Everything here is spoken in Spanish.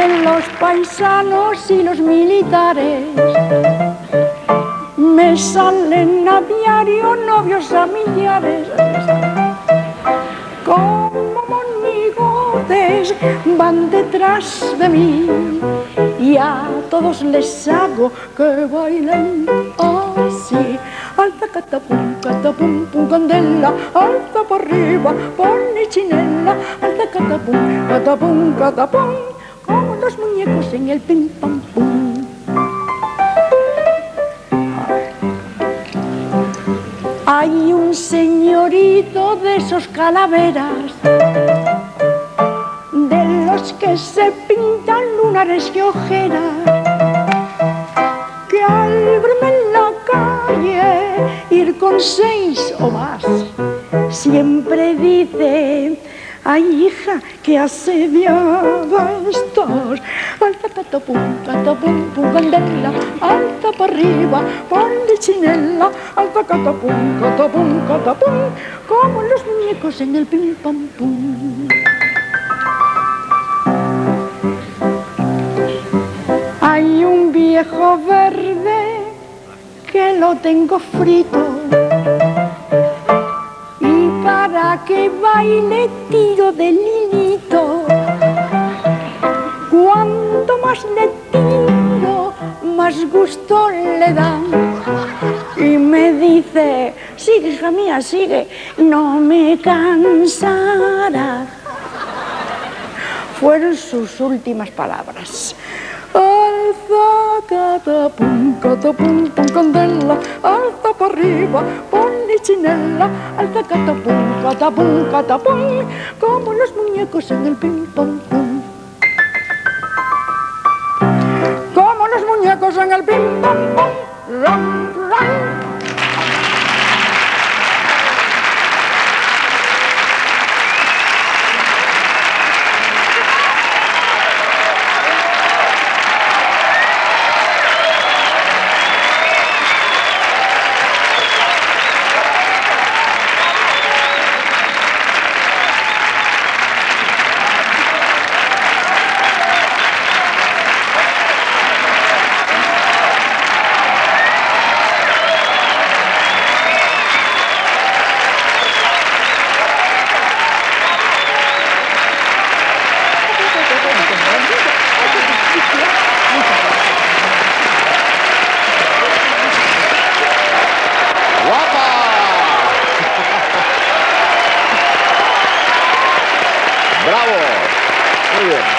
de los paisanos y los militares. Me salen a diario novios a millares. Como monigotes van detrás de mí y a todos les hago que bailen así. Alza catapum, pum, candela, alza por arriba, polichinela, alza catapum, como los muñecos en el pim pam pum. Hay un señorito de esos calaveras, de los que se pintan lunares y ojeras, que al verme en la calle ir con 6 o más, siempre dice: ay, hija, qué asediada estás. Alza catapum, pum, candela, alza para arriba, ponle chinela, alza catapum, como los muñecos en el pim pam pum. Hay un viejo verde que lo tengo frito, y para que baile tiro del hilito. Cuanto más le tiro, más gusto le da. Y me dice: sigue, hija mía, sigue, no me cansará. Fueron sus últimas palabras. Alza catapum, pum, candela, alza para arriba, ponle chinela, alza catapum, como los muñecos en el pim pam pum. Como los muñecos en el pim pam pum, ram, ram. ¡Bravo! Muy bien.